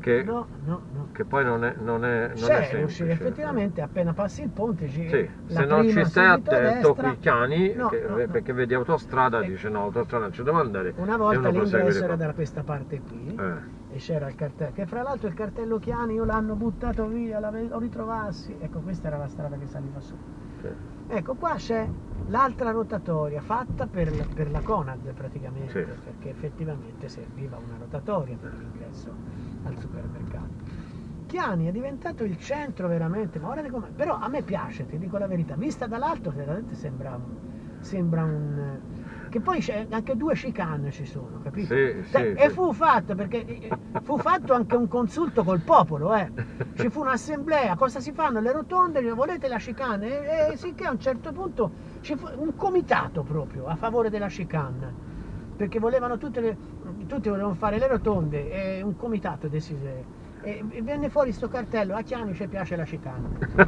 che, no. che poi non è C'è semplice. uscire, effettivamente appena passi il ponte Sì, la se non prima ci stai subito a attento destra. qui chiani, No, no. perché vedi autostrada, Eh, dice no, autostrada non ci devo andare. Una e volta uno prosegue l'ingresso di era qua. da questa parte qui Eh. e c'era il cartello, che fra l'altro il cartello Chiani io l'hanno buttato via, lo ritrovassi. Ecco, questa era la strada che saliva su. Sì. Ecco, qua c'è l'altra rotatoria fatta per la Conad praticamente, Sì. perché effettivamente serviva una rotatoria per l'ingresso al supermercato. Chiani è diventato il centro veramente, ma guardate com'è. Però a me piace, ti dico la verità, vista dall'alto veramente sembra un... che poi c'è anche 2 chicane ci sono, capito? Sì, E sì. fu fatto, perché fu fatto anche un consulto col popolo, ci fu un'assemblea, cosa si fanno le rotonde, volete la chicane? E sicché a un certo punto ci fu un comitato proprio a favore della chicane, perché volevano tutti volevano fare le rotonde e un comitato decise. E venne fuori sto cartello, a Chiani ci piace la chicane.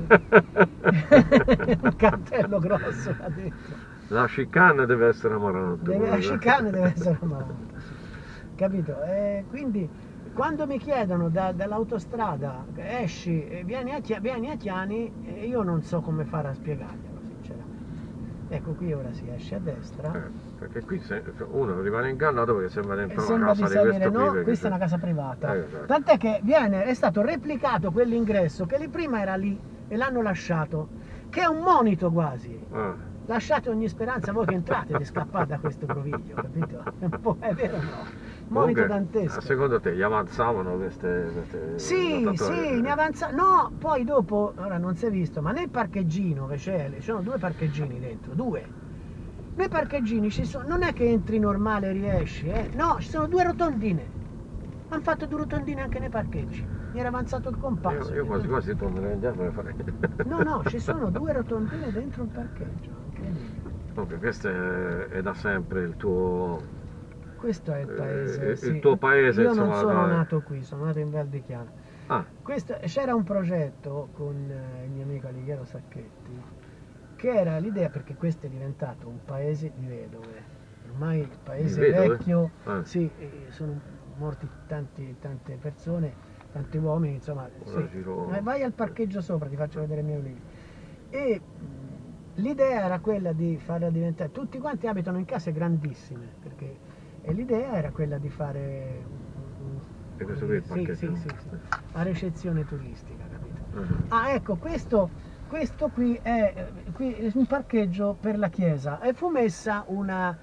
Un cartello grosso là dentro. La chicane deve essere amarante. La chicane deve essere amarante, sì. Capito? Quindi quando mi chiedono dall'autostrada esci e vieni a Chiani, io non so come fare a spiegarglielo sinceramente. Ecco, qui ora si esce a destra. Perché qui uno rimane ingannato perché sembra dentro una Sembra casa di di salire, questo no, qui, questa è una casa privata. Esatto. Tant'è che è stato replicato quell'ingresso che lì prima era lì e l'hanno lasciato, che è un monito quasi. Ah. Lasciate ogni speranza voi che entrate di scappare da questo groviglio, capito? È vero o no? Monito Comunque, dantesco. secondo te gli avanzavano queste Sì, rotatorie? ne avanza. No, poi dopo, ora non si è visto, ma nel parcheggino che c'è, ci sono 2 parcheggini dentro, 2. Nei parcheggini non è che entri normale e riesci, no, ci sono 2 rotondine. Hanno fatto 2 rotondine anche nei parcheggi. Mi era avanzato il compasso. Io quasi tornerei indietro per fare. No, ci sono 2 rotondine dentro il parcheggio. Incredibile. Ok, questo è da sempre il tuo. Questo è il paese. Il sì. tuo paese, Io insomma, non sono dai. nato qui, sono nato in Val di Chiana. Ah, C'era un progetto con il mio amico Alighiero Sacchetti, che era l'idea, perché questo è diventato un paese di vedove. Ormai il paese Di vedove? vecchio, Sì, sono morti tante persone, tanti uomini, insomma. Ora giro. Vai al parcheggio sopra, ti faccio vedere i miei ulivi. E l'idea era quella di farla diventare, tutti quanti abitano in case grandissime, e l'idea era quella di fare E questo qui è il parcheggio? sì, a ricezione turistica, capito? Ah. Ecco, questo qui è un parcheggio per la chiesa e fu messa una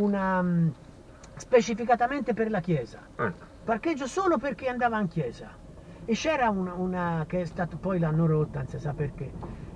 specificatamente per la chiesa, parcheggio solo per chi andava in chiesa. E c'era una che è stato, poi l'hanno rotta, non si sa perché,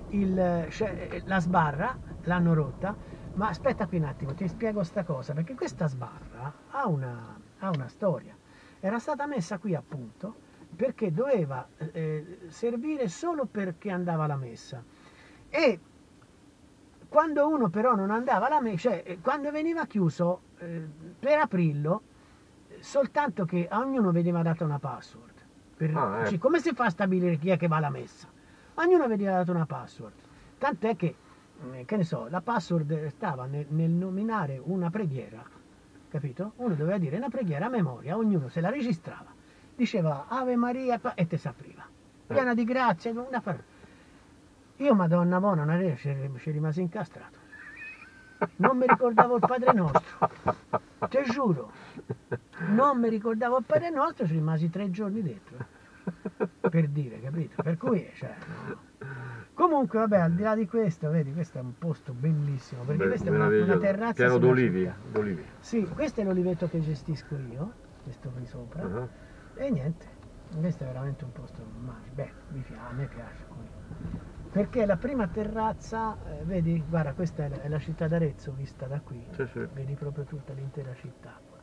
la sbarra l'hanno rotta, ma aspetta qui un attimo, ti spiego sta cosa, perché questa sbarra ha una storia. Era stata messa qui appunto perché doveva servire solo per chi andava alla messa. E quando uno però non andava alla messa, cioè quando veniva chiuso per aprirlo, soltanto che a ognuno veniva data una password. Cioè, come si fa a stabilire chi è che va alla messa? Ognuno veniva data una password. Tant'è che ne so, la password stava nel nominare una preghiera, capito? Uno doveva dire una preghiera a memoria, ognuno se la registrava, diceva Ave Maria e te s'apriva, piena di grazia, una parola. Io, Madonna buona, una vez ci rimasi incastrato. Non mi ricordavo il Padre Nostro, te giuro. Non mi ricordavo il Padre Nostro, ci rimasi 3 giorni dentro. Per dire, capito? Per cui, cioè, no. Comunque, vabbè, al di là di questo, vedi, questo è un posto bellissimo, perché questa è una terrazza pieno sulla d'olivi, città. Sì, questo è l'oliveto che gestisco io, questo qui sopra, e niente, questo è veramente un posto bello, a me piace qui. Perché la prima terrazza, vedi, guarda, questa è la città d'Arezzo vista da qui, sì. Vedi proprio tutta l'intera città qua.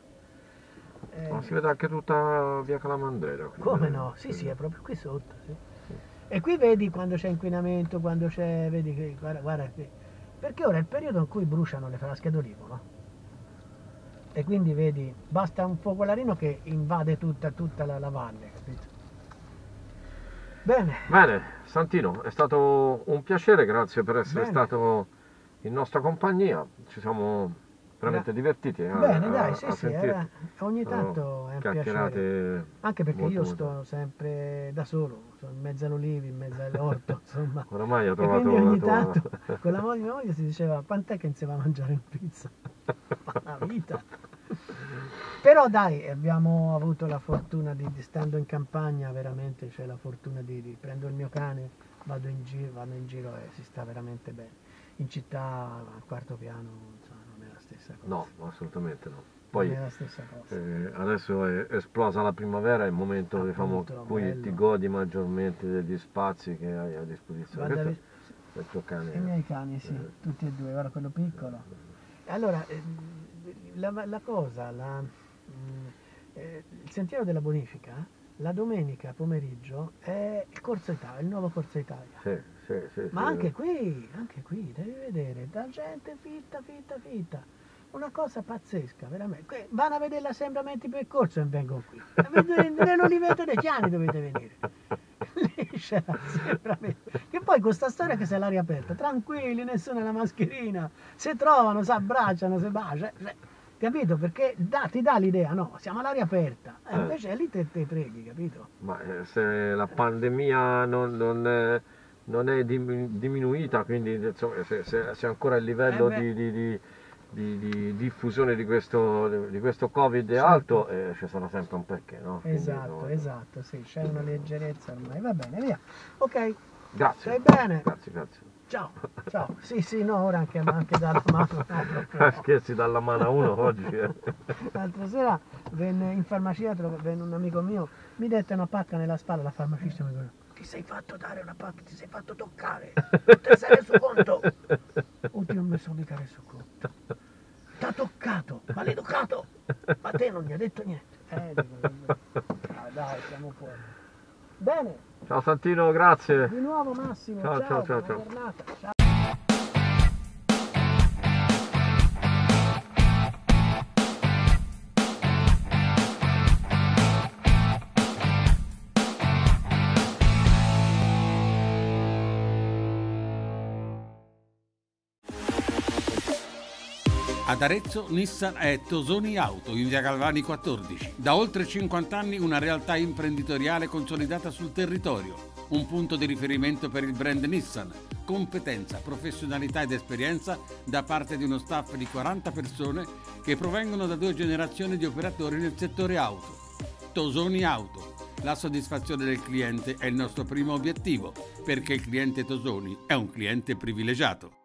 Ma si vede anche tutta via Calamandrera. Come no? Sì, è proprio qui sotto, sì. E qui vedi quando c'è inquinamento, quando c'è, vedi che, guarda qui, perché ora è il periodo in cui bruciano le frasche d'olivo, no? E quindi vedi, basta un focolarino che invade tutta la valle, capito? Bene, Santino, è stato un piacere, grazie per essere Bene. stato in nostra compagnia. Ci siamo veramente divertiti. Bene, dai, sì, sentire. ogni tanto è un piacere. Chiacchierate Anche perché molto, io molto. sto sempre da solo, sono in mezzo all'olivi, in mezzo all'orto, insomma. Oramai ho E trovato quindi ogni la tua... tanto con la mia moglie si diceva quant'è che non si va a mangiare una pizza? Una vita. Però dai, abbiamo avuto la fortuna stando in campagna, veramente c'è la fortuna di prendo il mio cane, vado in giro e si sta veramente bene. In città al quarto piano insomma, non è la stessa cosa. No, assolutamente no. Non Poi è la stessa cosa. adesso è esplosa la primavera, è il momento diciamo, Appunto, in cui bello. ti godi maggiormente degli spazi che hai a disposizione. Guarda, Questo è il tuo cane. I miei cani, sì, tutti e due, guarda quello piccolo. Allora, la cosa, il sentiero della bonifica, la domenica pomeriggio è il Corso Italia, il nuovo Corso Italia. Sì, Ma anche qui, devi vedere, da gente fitta. Una cosa pazzesca, veramente. Vanno a vedere l'assembramento di percorso e vengono qui. Nell'Oliveto dei Chiani dovete venire. Lì c'è l'assembramento. Che poi con sta storia che sei all'aria aperta, tranquilli, nessuno ha la mascherina, si trovano, si abbracciano, si baciano. Capito? Perché ti dà l'idea, no, siamo all'aria aperta. Invece lì te preghi, capito? Ma se la pandemia non è diminuita, quindi insomma, se ancora il livello di diffusione di questo Covid è alto, ci sarà sempre un perché, no? Quindi, Esatto, sì, c'è una leggerezza ormai. Va bene, via. Ok, grazie. stai bene? Grazie. Ciao. Sì, no, ora anche dalla mano. No, Scherzi dalla mano a uno oggi. L'altra sera venne in farmacia, venne un amico mio, mi dette una pacca nella spalla, la farmacista mi disse: ti sei fatto dare una pacca, ti sei fatto toccare, non te sei reso conto? Oddio, non mi sono mica reso conto. T'ha toccato, maleducato, ma te non gli ha detto niente. Dai, siamo fuori. Bene. Ciao Santino, grazie. Di nuovo Massimo, Ciao. buona giornata. Ciao. Ad Arezzo Nissan è Tosoni Auto in via Galvani 14. Da oltre 50 anni una realtà imprenditoriale consolidata sul territorio. Un punto di riferimento per il brand Nissan. Competenza, professionalità ed esperienza da parte di uno staff di 40 persone che provengono da 2 generazioni di operatori nel settore auto. Tosoni Auto. La soddisfazione del cliente è il nostro primo obiettivo, perché il cliente Tosoni è un cliente privilegiato.